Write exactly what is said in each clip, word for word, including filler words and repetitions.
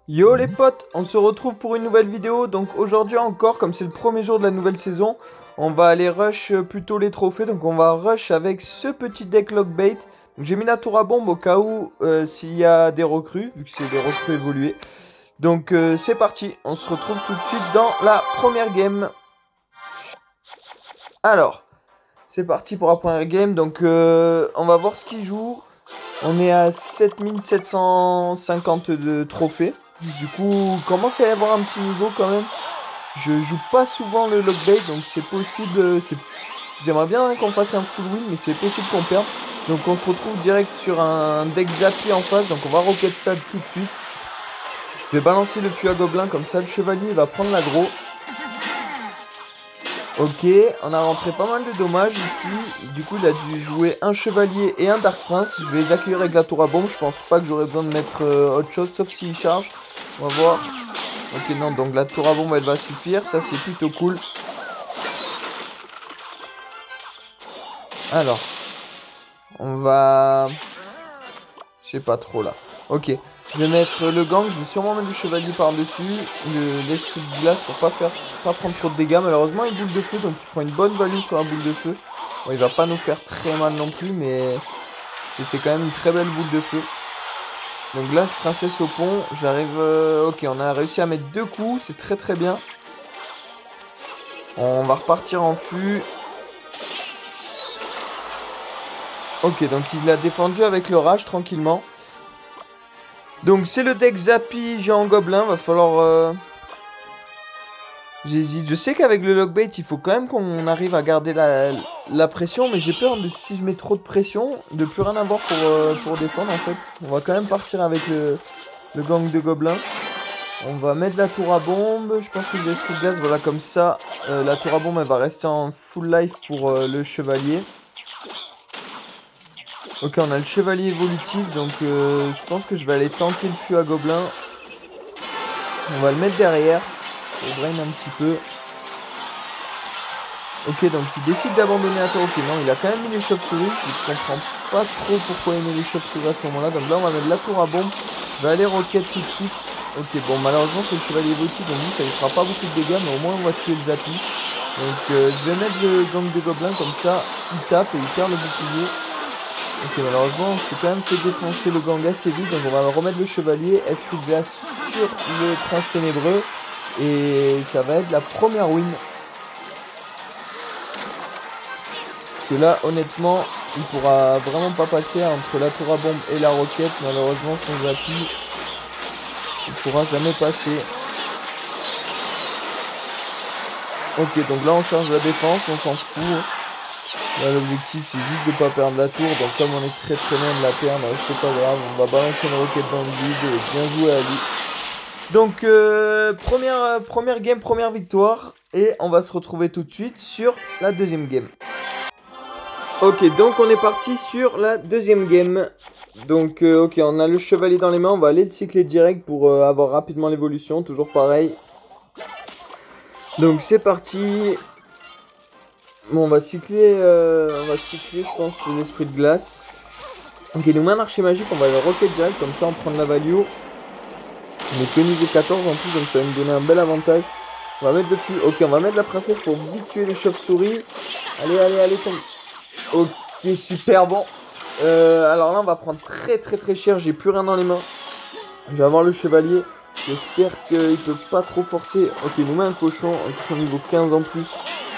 Yo les potes, on se retrouve pour une nouvelle vidéo. Donc aujourd'hui encore, comme c'est le premier jour de la nouvelle saison, on va aller rush euh, plutôt les trophées. Donc on va rush avec ce petit deck Lockbait. Donc j'ai mis la tour à bombe au cas où euh, s'il y a des recrues, vu que c'est des recrues évoluées. Donc euh, c'est parti, on se retrouve tout de suite dans la première game. Alors, c'est parti pour la première game. Donc euh, on va voir ce qu'il joue. On est à sept mille sept cent cinquante de trophées. Du coup, commence à y avoir un petit niveau quand même. Je joue pas souvent le lockbait, donc c'est possible. c'est- J'aimerais bien hein, qu'on fasse un full win, mais c'est possible qu'on perde. Donc on se retrouve direct sur un deck Zappy en face, donc on va rocket ça tout de suite. Je vais balancer le fût à gobelin, comme ça le chevalier va prendre l'aggro. Ok, on a rentré pas mal de dommages ici. Du coup, il a dû jouer un chevalier et un Dark Prince. Je vais les accueillir avec la tour à bombe. Je pense pas que j'aurai besoin de mettre euh, autre chose, sauf s'il charge. On va voir. Ok, non, donc la tour à bombe, elle va suffire. Ça, c'est plutôt cool. Alors, on va... Je sais pas trop, là. Ok, je vais mettre le gang. Je vais sûrement mettre le chevalier par-dessus. le- L'esprit de glace pour pas faire... pas prendre trop de dégâts. Malheureusement, il boule de feu, donc il prend une bonne value sur la boule de feu. Bon, il va pas nous faire très mal non plus, mais c'était quand même une très belle boule de feu. Donc là, princesse au pont, j'arrive... euh, Ok, on a réussi à mettre deux coups, c'est très très bien. On va repartir en fût. Ok, donc il l'a défendu avec le rage tranquillement. Donc c'est le deck Zappy géant gobelin, va falloir... euh, J'hésite. Je sais qu'avec le lockbait, il faut quand même qu'on arrive à garder la, la pression, mais j'ai peur de si je mets trop de pression, de plus rien avoir pour, euh, pour défendre en fait. On va quand même partir avec le, le gang de gobelins. On va mettre la tour à bombe. Je pense que je vais full glace. Voilà, comme ça, euh, la tour à bombe, elle va rester en full life pour euh, le chevalier. Ok, on a le chevalier évolutif, donc euh, je pense que je vais aller tanker le fût à gobelin. On va le mettre derrière. On drain un petit peu. Ok, donc il décide d'abandonner la tour. Ok, non, il a quand même mis les chauves-souris. Je comprends pas trop pourquoi il met les chauves-souris à ce moment-là. Donc là, on va mettre la tour à bombe. Je vais aller rocket tout de suite. Ok, bon, malheureusement, c'est le chevalier évolutif. Donc lui, ça ne fera pas beaucoup de dégâts, mais au moins, on va tuer le Zappy. Donc euh, je vais mettre le gang de gobelins, comme ça, il tape et il perd le bouclier. Ok, malheureusement, on s'est quand même fait défoncer le gang assez vite. Donc on va remettre le chevalier, esprit de glace sur le prince ténébreux. Et ça va être la première win. Parce que là, honnêtement, il pourra vraiment pas passer entre la tour à bombe et la roquette. Malheureusement, son Zappy, il pourra jamais passer. Ok, donc là, on change la défense, on s'en fout. Là, l'objectif, c'est juste de pas perdre la tour. Donc comme on est très très loin de la perdre, c'est pas grave. On va balancer une roquette dans le vide et bien jouer à lui. Donc, euh, première, euh, première game, première victoire. Et on va se retrouver tout de suite sur la deuxième game. Ok, donc on est parti sur la deuxième game. Donc, euh, ok, on a le chevalier dans les mains. On va aller le cycler direct pour euh, avoir rapidement l'évolution. Toujours pareil. Donc, c'est parti. Bon, on va cycler, euh, on va cycler, je pense, l'esprit de glace. Ok, il nous met un archer magique. On va le rocket direct. Comme ça, on prend de la value. On est que niveau quatorze en plus, donc ça va nous donner un bel avantage. On va mettre le fût. Ok, on va mettre la princesse pour vite tuer les chauves-souris. Allez, allez, allez, tombe. Ok, super, bon. Euh, alors là, on va prendre très, très, très cher. J'ai plus rien dans les mains. Je vais avoir le chevalier. J'espère qu'il peut pas trop forcer. Ok, il nous met un cochon. Un cochon niveau quinze en plus.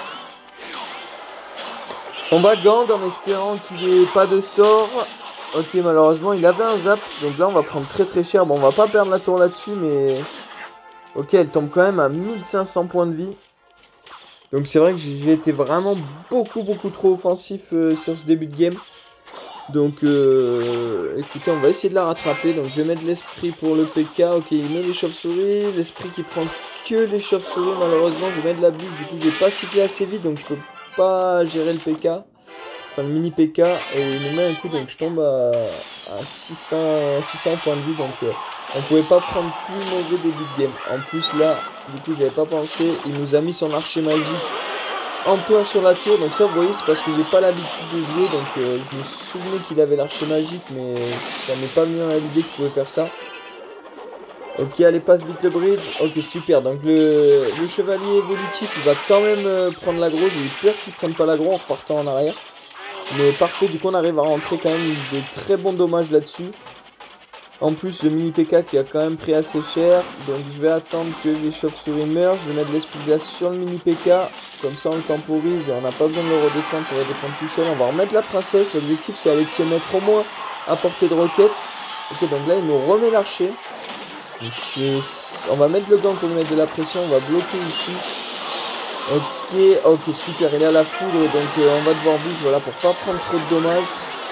On va gang en espérant qu'il ait pas de sort. Ok, malheureusement, il avait un zap. Donc là, on va prendre très très cher. Bon, on va pas perdre la tour là-dessus, mais... Ok, elle tombe quand même à mille cinq cents points de vie. Donc c'est vrai que j'ai été vraiment beaucoup, beaucoup trop offensif euh, sur ce début de game. Donc, euh, écoutez, on va essayer de la rattraper. Donc je vais mettre l'esprit pour le P K. Ok, il met les chauves-souris. L'esprit qui prend que les chauves-souris, malheureusement. Je vais mettre la bulle. Du coup, je vais pas cycler assez vite. Donc je peux pas gérer le P K. Enfin, le mini P K. Et il nous met un coup. Donc je tombe à, à six cents, six cents points de vie. Donc euh, on pouvait pas prendre plus mauvais début de game. En plus, là, du coup, j'avais pas pensé. Il nous a mis son archer magique en plein sur la tour. Donc ça, vous voyez, c'est parce que j'ai pas l'habitude de jouer. Donc euh, je me souvenais qu'il avait l'archer magique, mais ça m'est pas venu à l'idée qu'il pouvait faire ça. Ok, allez, passe vite le bridge. Ok, super. Donc le, le chevalier évolutif, il va quand même euh, prendre l'aggro. J'ai peur qu'il prenne pas l'aggro en repartant en arrière. Mais parfait, du coup on arrive à rentrer quand même des très bons dommages là-dessus. En plus le mini P K qui a quand même pris assez cher. Donc je vais attendre que les chauves-souris meurent. Je vais mettre l'esprit de glace sur le mini P K. Comme ça on le temporise et on n'a pas besoin de le redéfendre. Ça va défendre tout seul. On va remettre la princesse. L'objectif c'est aller se mettre au moins à portée de roquette. Ok, donc là il nous remet l'archer. On va mettre le gant pour lui mettre de la pression. On va bloquer ici. Ok, ok, super, il est à la foudre, donc euh, on va devoir bouger, voilà, pour pas prendre trop de dommages.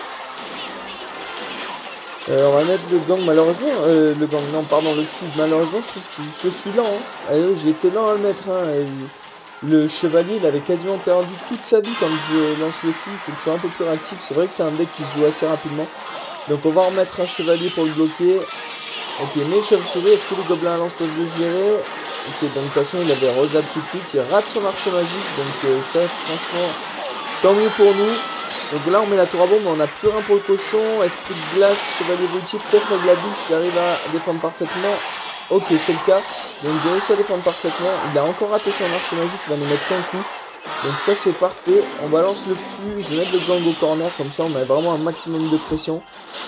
Euh, on va mettre le gang, malheureusement, euh, le gang, non, pardon, le foudre, malheureusement, je trouve que je, je suis lent, hein. Allez, j'ai été lent à le mettre, hein, et le chevalier, il avait quasiment perdu toute sa vie quand je lance le fou, il faut que je sois un peu plus réactif, c'est vrai que c'est un deck qui se joue assez rapidement. Donc on va remettre un chevalier pour le bloquer. Ok, mes chauves-souris, est-ce que les gobelins à lance peuvent le gérer? Ok, donc de toute façon, il avait Rosab tout de suite, il rate son arche magique, donc euh, ça, franchement, tant mieux pour nous. Donc là, on met la tour à bombe, on n'a plus rien pour le cochon, esprit de glace, chevalier évolutif, peut-être avec la bouche, j'arrive à défendre parfaitement. Ok, c'est le cas, donc j'ai réussi à défendre parfaitement, il a encore raté son arche magique, il va nous mettre qu'un coup. Donc ça, c'est parfait, on balance le flux, je vais mettre le gang au corner, comme ça, on met vraiment un maximum de pression.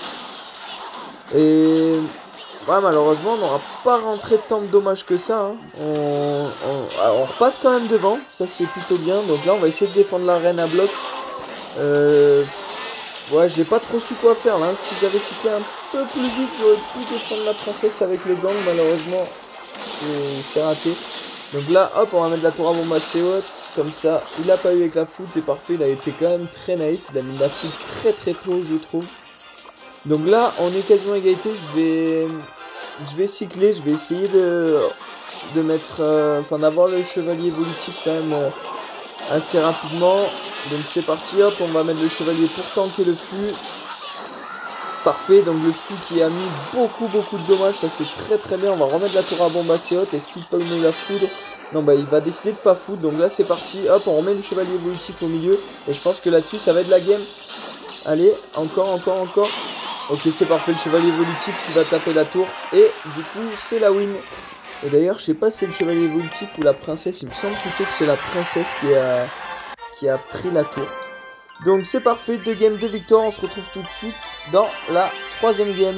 Et... ouais, malheureusement, on n'aura pas rentré tant de dommages que ça. Hein. On, on, on repasse quand même devant. Ça, c'est plutôt bien. Donc là, on va essayer de défendre la reine à bloc. Euh, ouais, j'ai pas trop su quoi faire là. Si j'avais cyclé un peu plus vite, j'aurais pu défendre la princesse avec le gang. Malheureusement, c'est raté. Donc là, hop, on va mettre la tour à bombe assez haute. Comme ça, il a pas eu avec la foudre. C'est parfait. Il a été quand même très naïf. Il a mis la foudre très très tôt, je trouve. Donc là, on est quasiment égalité. Je vais, je vais cycler. Je vais essayer de, de mettre, euh, enfin d'avoir le chevalier évolutif quand même euh, assez rapidement. Donc c'est parti. Hop, on va mettre le chevalier pour tanker le flux. Parfait. Donc le flux qui a mis beaucoup beaucoup de dommages. Ça c'est très très bien. On va remettre la tour à bombe assez haute. Est-ce qu'il peut nous la foudre? Non, bah il va décider de pas foudre. Donc là c'est parti. Hop, on remet le chevalier évolutif au milieu. Et je pense que là-dessus ça va être la game. Allez, encore, encore, encore. Ok, c'est parfait, le chevalier évolutif qui va taper la tour. Et du coup, c'est la win. Et d'ailleurs, je sais pas si c'est le chevalier évolutif ou la princesse. Il me semble plutôt que c'est la princesse qui a, qui a pris la tour. Donc c'est parfait, deux games, deux victoires. On se retrouve tout de suite dans la troisième game.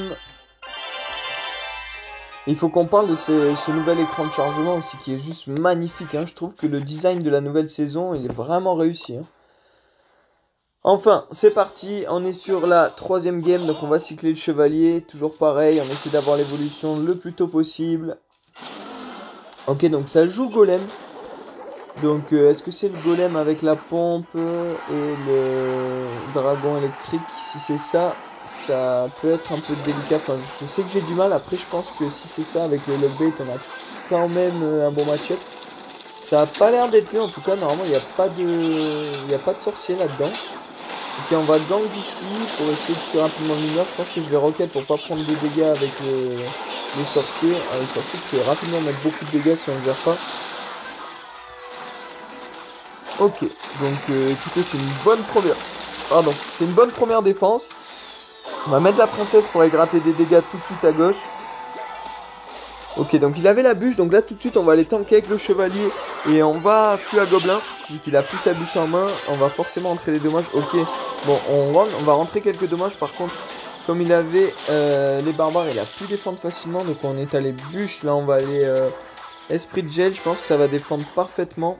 Il faut qu'on parle de ce, ce nouvel écran de chargement aussi qui est juste magnifique. Hein. Je trouve que le design de la nouvelle saison, il est vraiment réussi. Hein. Enfin, c'est parti, on est sur la troisième game, donc on va cycler le chevalier, toujours pareil, on essaie d'avoir l'évolution le plus tôt possible. Ok, donc ça joue golem. Donc euh, est-ce que c'est le golem avec la pompe et le dragon électrique? Si c'est ça, ça peut être un peu délicat. Enfin, je sais que j'ai du mal, après je pense que si c'est ça avec le lockbait, on a quand même un bon match-up. Ça a pas l'air d'être lui, en tout cas, normalement il n'y a pas de, il n'y a pas de sorcier là-dedans. Ok, on va gang d'ici pour essayer de tuer rapidement le mineur. Je pense que je vais rocket pour pas prendre de dégâts avec le, le sorcier. Ah, le sorcier qui peut rapidement mettre beaucoup de dégâts si on ne gère pas. Ok, donc euh, écoutez, c'est une bonne première. Pardon, c'est une bonne première défense. On va mettre la princesse pour aller gratter des dégâts tout de suite à gauche. Ok, donc il avait la bûche, donc là tout de suite on va aller tanker avec le chevalier et on va fuir à gobelin. Vu qu'il a plus sa bûche en main, on va forcément rentrer des dommages. Ok, bon, on, rentre, on va rentrer quelques dommages. Par contre, comme il avait euh, les barbares, il a pu défendre facilement. Donc on est allé bûche, là on va aller euh, esprit de gel. Je pense que ça va défendre parfaitement.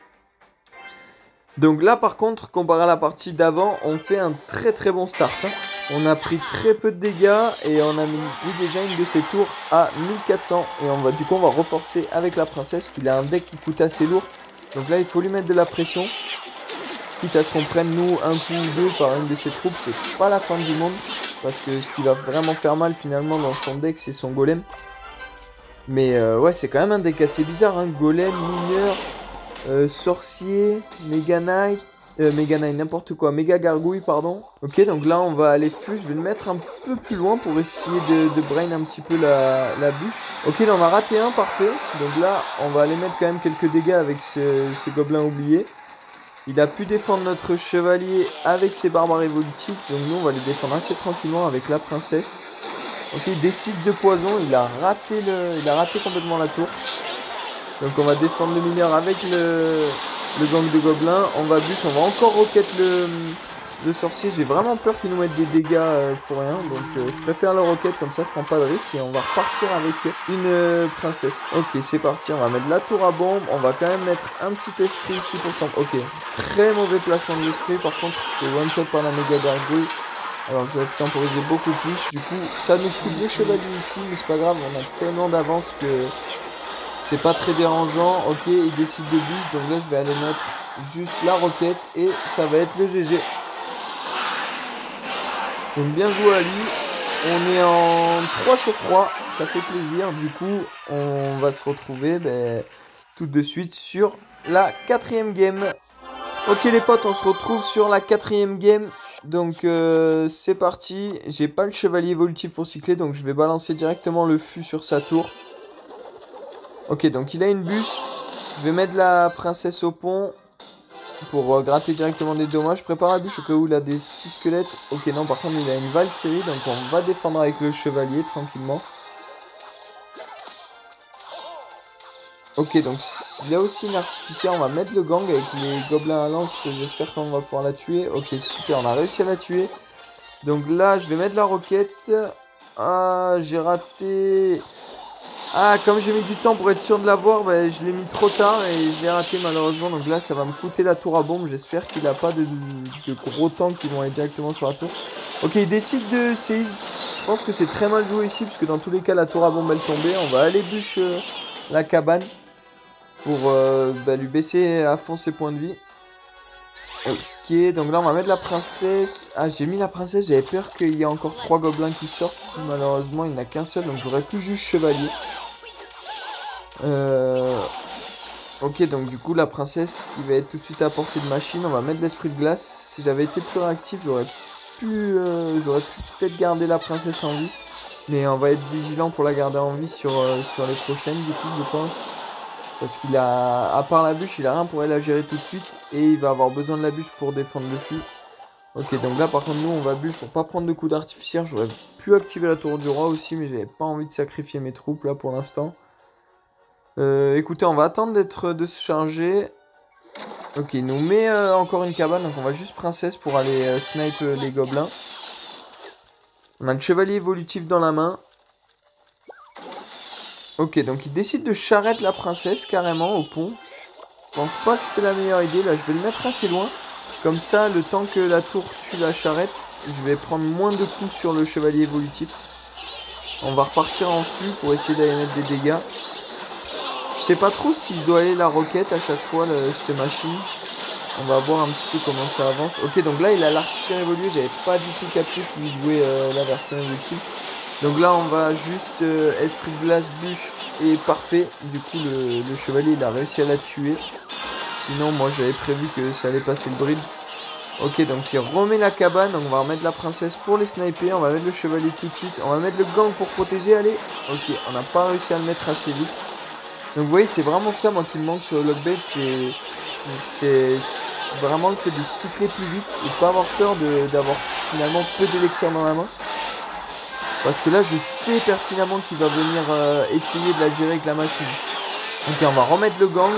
Donc là par contre, comparé à la partie d'avant, on fait un très très bon start. Hein. On a pris très peu de dégâts et on a mis déjà une de ses tours à mille quatre cents. Et on va, du coup on va renforcer avec la princesse, qu'il a un deck qui coûte assez lourd. Donc là il faut lui mettre de la pression. Quitte à ce qu'on prenne nous un coup ou deux par une de ses troupes, c'est pas la fin du monde. Parce que ce qui va vraiment faire mal finalement dans son deck, c'est son golem. Mais euh, ouais, c'est quand même un deck assez bizarre. Hein. Golem, mineur, euh, sorcier, Mega Knight. Euh, Mega Knight, n'importe quoi. Méga Gargouille, pardon. Ok, donc là, on va aller fus. Je vais le mettre un peu plus loin pour essayer de, de brain un petit peu la, la bûche. Ok, là, on a raté un, parfait. Donc là, on va aller mettre quand même quelques dégâts avec ce, ces gobelins oubliés. Il a pu défendre notre chevalier avec ses barbares évolutifs. Donc nous, on va les défendre assez tranquillement avec la princesse. Ok, il décide de poison. Il a raté le, il a raté complètement la tour. Donc on va défendre le mineur avec le, le gang de gobelins. On va bûche, on va encore roquette le, le sorcier. J'ai vraiment peur qu'il nous mette des dégâts euh, pour rien. Donc euh, je préfère le roquette, comme ça je prends pas de risque. Et on va repartir avec une euh, princesse. Ok, c'est parti. On va mettre la tour à bombe. On va quand même mettre un petit esprit ici pour tenter. Ok, très mauvais placement de l'esprit. Par contre, il se fait one shot par la méga gargouille. Alors que j'aurais pu temporiser beaucoup plus. Du coup, ça nous coûte deux chevaliers ici. Mais c'est pas grave, on a tellement d'avance que c'est pas très dérangeant. Ok, il décide de bûche. Donc là, je vais aller mettre juste la roquette. Et ça va être le G G. Donc bien joué à lui. On est en trois sur trois. Ça fait plaisir. Du coup, on va se retrouver ben, tout de suite sur la quatrième game. Ok les potes, on se retrouve sur la quatrième game. Donc euh, c'est parti. J'ai pas le chevalier évolutif pour cycler. Donc je vais balancer directement le fût sur sa tour. Ok, donc il a une bûche. Je vais mettre la princesse au pont pour euh, gratter directement des dommages. Je prépare la bûche au cas où il a des petits squelettes. Ok, non, par contre il a une Valkyrie. Donc on va défendre avec le chevalier tranquillement. Ok, donc il y a aussi une artificière. On va mettre le gang avec les gobelins à lance. J'espère qu'on va pouvoir la tuer. Ok, super, on a réussi à la tuer. Donc là, je vais mettre la roquette. Ah, j'ai raté. Ah, comme j'ai mis du temps pour être sûr de l'avoir, bah, je l'ai mis trop tard et je l'ai raté malheureusement. Donc là, ça va me coûter la tour à bombe. J'espère qu'il n'a pas de, de, de gros tanks qui vont aller directement sur la tour. Ok, il décide de séisme. Je pense que c'est très mal joué ici, parce que dans tous les cas, la tour à bombe, elle tombait. On va aller bûche euh, la cabane pour euh, bah, lui baisser à fond ses points de vie. Ok, donc là, on va mettre la princesse. Ah, j'ai mis la princesse. J'avais peur qu'il y ait encore trois gobelins qui sortent. Malheureusement, il n'y en a qu'un seul, donc j'aurais pu juste chevalier. Euh... Ok, donc du coup la princesse qui va être tout de suite à portée de machine. On va mettre l'esprit de glace. Si j'avais été plus réactif, j'aurais pu euh, j'aurais pu peut-être garder la princesse en vie. Mais on va être vigilant pour la garder en vie sur, euh, sur les prochaines du coup, je pense. Parce qu'il a, à part la bûche, il a rien pour elle à gérer tout de suite. Et il va avoir besoin de la bûche pour défendre le fût. Ok, donc là par contre nous on va bûche pour pas prendre de coups d'artificière. J'aurais pu activer la tour du roi aussi, mais j'avais pas envie de sacrifier mes troupes là pour l'instant. Euh, écoutez, on va attendre d'être de se charger. Ok, il nous met euh, encore une cabane, donc on va juste princesse pour aller euh, snipe euh, les gobelins. On a le chevalier évolutif dans la main. Ok, donc il décide de charrette la princesse carrément au pont. Je pense pas que c'était la meilleure idée. Là, je vais le mettre assez loin. Comme ça, le temps que la tour tue la charrette, je vais prendre moins de coups sur le chevalier évolutif. On va repartir en flux pour essayer d'aller mettre des dégâts. Je sais pas trop si je dois aller la roquette à chaque fois, le, cette machine. On va voir un petit peu comment ça avance. Ok, donc là, il a l'artificier évolué. J'avais pas du tout capté qu'il jouait euh, la version évolutive. Donc là, on va juste euh, esprit de glace, bûche et parfait. Du coup, le, le chevalier, il a réussi à la tuer. Sinon, moi, j'avais prévu que ça allait passer le bridge. Ok, donc il remet la cabane. Donc on va remettre la princesse pour les sniper. On va mettre le chevalier tout de suite. On va mettre le gang pour protéger. Allez. Ok, on n'a pas réussi à le mettre assez vite. Donc vous voyez, c'est vraiment ça moi qui me manque sur le lockbait, c'est c'est vraiment le fait de cycler plus vite et pas avoir peur d'avoir finalement peu d'élixir dans la main. Parce que là je sais pertinemment qu'il va venir euh, essayer de la gérer avec la machine. Ok, on va remettre le gang.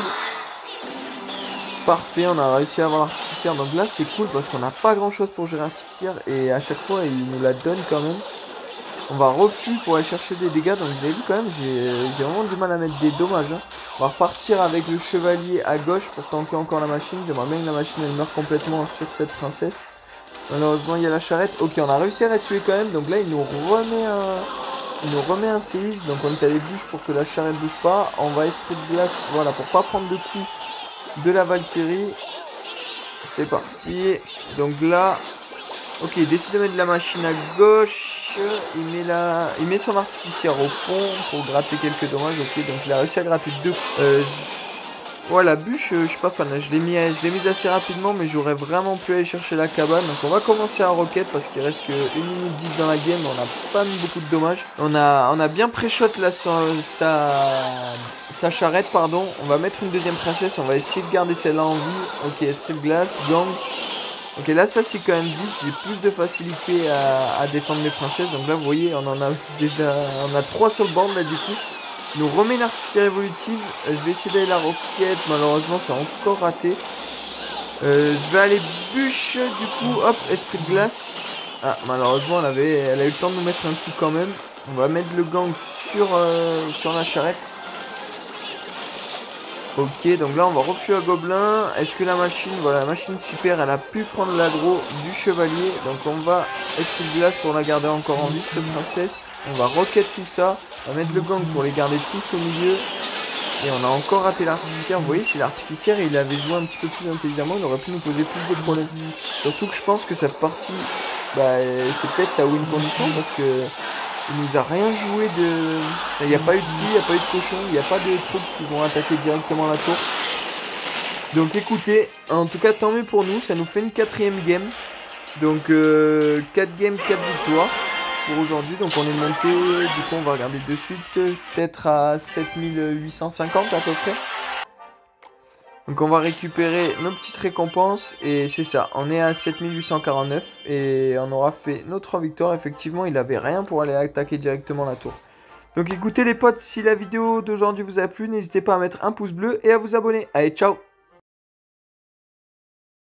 Parfait, on a réussi à avoir l'artificière. Donc là c'est cool parce qu'on n'a pas grand chose pour gérer l'artificière et à chaque fois il nous la donne quand même. On va refus pour aller chercher des dégâts. Donc vous avez vu quand même, j'ai vraiment du mal à mettre des dommages. Hein. On va repartir avec le chevalier à gauche pour tanker encore la machine. J'aimerais bien que la machine elle meure complètement sur cette princesse. Malheureusement il y a la charrette. Ok, on a réussi à la tuer quand même. Donc là il nous remet un, il nous remet un séisme. Donc on est à les bûches pour que la charrette bouge pas. On va esprit de glace, voilà, pour pas prendre de coups de la Valkyrie. C'est parti. Donc là, ok, il décide de mettre la machine à gauche. Il met, la... il met son artificière au pont pour gratter quelques dommages. Ok, donc il a réussi à gratter deux. Euh, je... Ouais, la bûche, euh, je suis pas fan. Je l'ai mis, je l'ai mise assez rapidement, mais j'aurais vraiment pu aller chercher la cabane. Donc on va commencer à roquette parce qu'il reste que une minute dix dans la game. On n'a pas mis beaucoup de dommages. On a, on a bien pré-shot là sa... sa... sa charrette, pardon. On va mettre une deuxième princesse. On va essayer de garder celle-là en vie. Ok, esprit de glace, gang. Ok, là, ça, c'est quand même vite. J'ai plus de facilité à, à défendre mes princesses. Donc là, vous voyez, on en a déjà... On a trois sur le board, là, du coup. Il nous remet une artificière évolutive. Euh, je vais essayer d'aller la roquette. Malheureusement, c'est encore raté. Euh, je vais aller bûche, du coup. Hop, esprit de glace. Ah, malheureusement, elle, avait, elle a eu le temps de nous mettre un coup quand même. On va mettre le gang sur, euh, sur la charrette. Ok, donc là on va refuser à gobelin. Est-ce que la machine, voilà, la machine super, elle a pu prendre l'aggro du chevalier. Donc on va esprit de glace pour la garder encore en vie, cette princesse. On va roquette tout ça. On va mettre le gang pour les garder tous au milieu. Et on a encore raté l'artificière. Vous voyez, si l'artificière il avait joué un petit peu plus intelligemment, il aurait pu nous poser plus de problèmes. Surtout que je pense que cette partie, bah, c'est peut-être sa win condition parce que il nous a rien joué de... Il n'y a pas eu de fille, il n'y a pas eu de cochon, il n'y a pas de troupes qui vont attaquer directement la tour. Donc écoutez, en tout cas tant mieux pour nous, ça nous fait une quatrième game. Donc euh, quatre games, quatre victoires pour aujourd'hui. Donc on est monté, du coup on va regarder de suite, peut-être à sept mille huit cent cinquante à peu près. Donc on va récupérer nos petites récompenses et c'est ça, on est à sept mille huit cent quarante-neuf et on aura fait nos trois victoires. Effectivement, il avait rien pour aller attaquer directement la tour. Donc écoutez les potes, si la vidéo d'aujourd'hui vous a plu, n'hésitez pas à mettre un pouce bleu et à vous abonner. Allez, ciao!